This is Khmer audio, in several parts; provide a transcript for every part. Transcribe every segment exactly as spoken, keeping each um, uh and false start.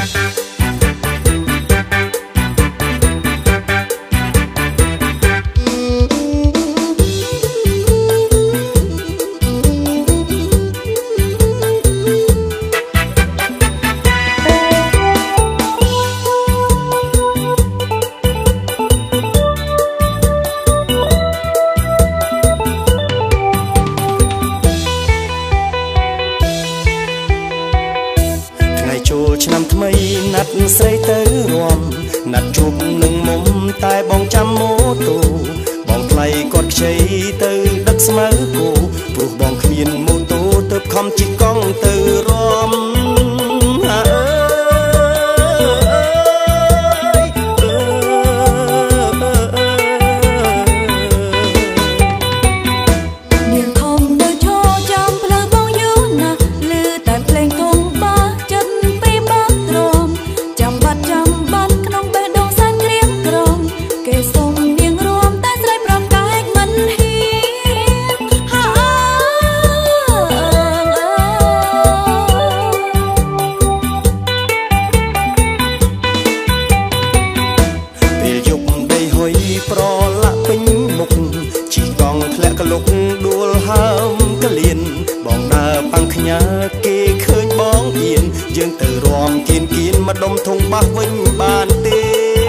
ឆ្នាំថ្មីណាត់ស្រីទៅរួមណាត់ជួបនឹងមុំតែបងចាំម៉ូតូបងថ្លៃគាត់ខ្ចីទៅដឹកស្មៅគោព្រោះបងគ្មានម៉ូតូទើបខំជិះកង់ទៅរួមប្រឡាក់ពេញមុខជីកង់ធ្លាក់កលុកដួលហើមកលៀនបងដើរប៉ាំងខ្ញាគេឃើញបងអៀនយើងទៅរំគៀនគៀនមកដុំធុងបាសវិញបានទេ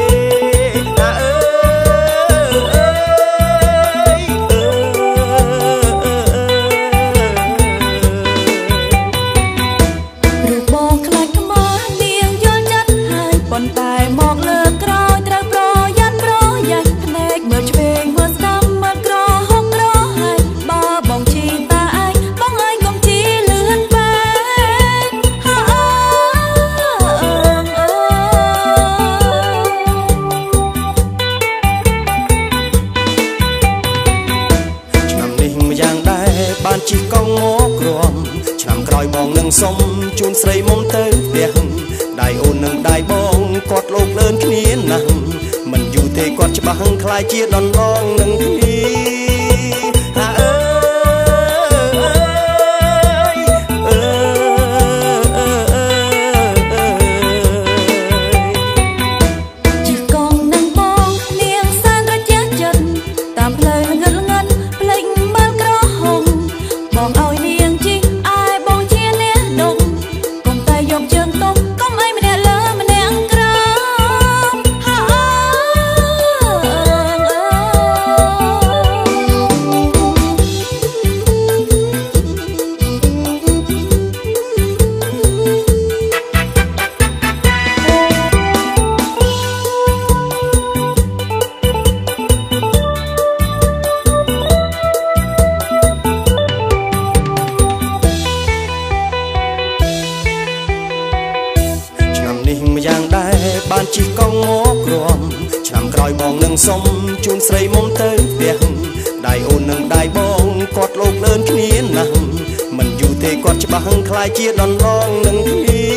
រូបបងខ្លាចខ្មាស់នាងយល់ចិត្តហើយប៉ុន្តែមកលើក្រោយត្រូវប្រយ័ត្នប្រយ័ត្នភ្នែកមើលឆ្វេងមើលស្ដាំមើលក្រហកក្រហើយបើបងជីតាឯងបងហើយកុំជីលឿនពេកអើអើអើឆ្នាំនេះម្យ៉ាងដែរបានជិះកង់មករួមឆ្នាំក្រោយបងនឹងសុំជូនស្រីមុំទៅផ្ទះដៃអូននឹងដៃបងគាត់លោកលឿនគ្នាណាស់មិនយូរទេគាត់ច្បាស់ខ្លាយជាដនឡងនឹងគ្នាអើអើជីកងនឹងបងនាងសានរយៈចិត្តតាមផ្លូវងឹតងឹតភ្លេចមើលក្រហមបងឲ្យនាងជីអែបងជាអ្នកដុំកុំតែយកជើងតុំកុំឲ្យម្នាក់លើម្នាក់ក្រោមនេះម្យ៉ាងដែរបានជិះកង់មករួមឆ្នាំក្រោយបងនឹងសុំជូនស្រីមុំទៅផ្ទះដៃអូននឹងដៃបងគាត់លោកលឿនគ្នាណាស់មិនយូរទេគាត់ច្បាស់ខ្លាយជាដនឡងនឹងគ្នា